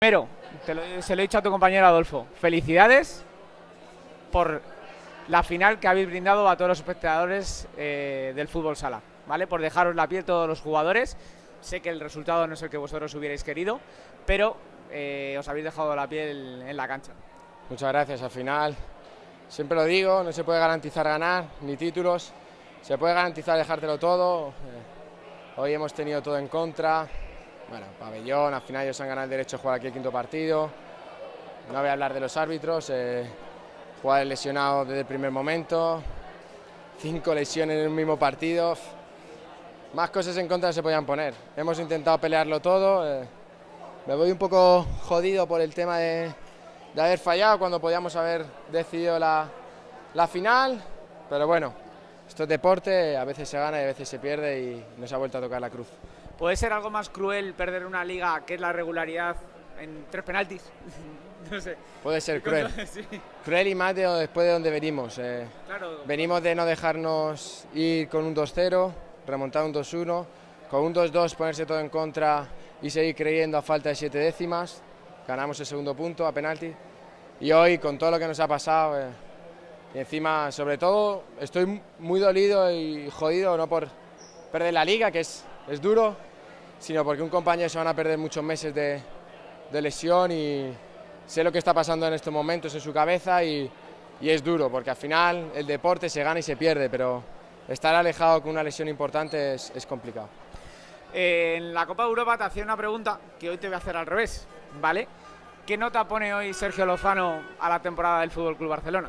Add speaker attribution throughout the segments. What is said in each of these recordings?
Speaker 1: Primero, se lo he dicho a tu compañero Adolfo, felicidades por la final que habéis brindado a todos los espectadores del fútbol sala, ¿vale? Por dejaros la piel todos los jugadores. Sé que el resultado no es el que vosotros hubierais querido, pero os habéis dejado la piel en la cancha.
Speaker 2: Muchas gracias. Al final, siempre lo digo, no se puede garantizar ganar, ni títulos, se puede garantizar dejártelo todo. Hoy hemos tenido todo en contra. Bueno, pabellón, al final ellos han ganado el derecho a jugar aquí el quinto partido. No voy a hablar de los árbitros, jugadores lesionados desde el primer momento, 5 lesiones en un mismo partido. Más cosas en contra se podían poner. Hemos intentado pelearlo todo. Me voy un poco jodido por el tema de haber fallado cuando podíamos haber decidido la final, pero bueno, esto es deporte, a veces se gana y a veces se pierde y nos ha vuelto a tocar la cruz.
Speaker 1: ¿Puede ser algo más cruel perder una liga que es la regularidad en 3 penaltis? No sé.
Speaker 2: Puede ser cruel.
Speaker 1: Sí.
Speaker 2: Cruel y más después de donde venimos.
Speaker 1: Claro.
Speaker 2: Venimos de no dejarnos ir con un 2-0, remontar un 2-1, con un 2-2 ponerse todo en contra y seguir creyendo a falta de 7 décimas. Ganamos el segundo punto a penalti. Y hoy, con todo lo que nos ha pasado, y encima, sobre todo, estoy muy dolido y jodido, no por perder la liga, que es duro, sino porque un compañero se van a perder muchos meses de lesión y sé lo que está pasando en estos momentos en su cabeza y es duro, porque al final el deporte se gana y se pierde, pero estar alejado con una lesión importante es complicado.
Speaker 1: En la Copa de Europa te hacía una pregunta que hoy te voy a hacer al revés, ¿vale? ¿Qué nota pone hoy Sergio Lozano a la temporada del FC Barcelona?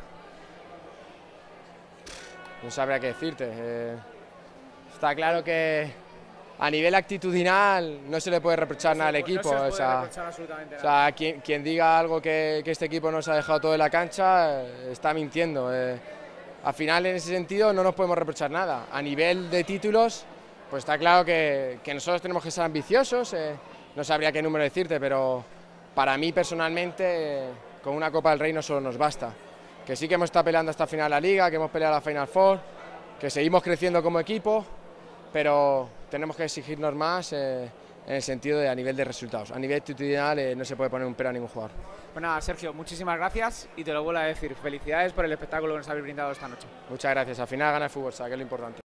Speaker 2: No sabría qué decirte. Está claro que a nivel actitudinal no se le puede reprochar nada al equipo.
Speaker 1: No se le puede reprochar absolutamente nada.
Speaker 2: O sea, quien diga algo que este equipo nos ha dejado todo en la cancha está mintiendo. Al final, en ese sentido, no nos podemos reprochar nada. A nivel de títulos, pues está claro que nosotros tenemos que ser ambiciosos. No sabría qué número decirte, pero para mí personalmente, con una Copa del Rey no solo nos basta. Que sí que hemos estado peleando hasta final la Liga, que hemos peleado la Final Four, que seguimos creciendo como equipo, pero tenemos que exigirnos más en el sentido de a nivel de resultados. A nivel actitudinal no se puede poner un pero a ningún jugador.
Speaker 1: Pues nada, Sergio, muchísimas gracias y te lo vuelvo a decir. Felicidades por el espectáculo que nos habéis brindado esta noche.
Speaker 2: Muchas gracias. Al final gana el fútbol, que es lo importante.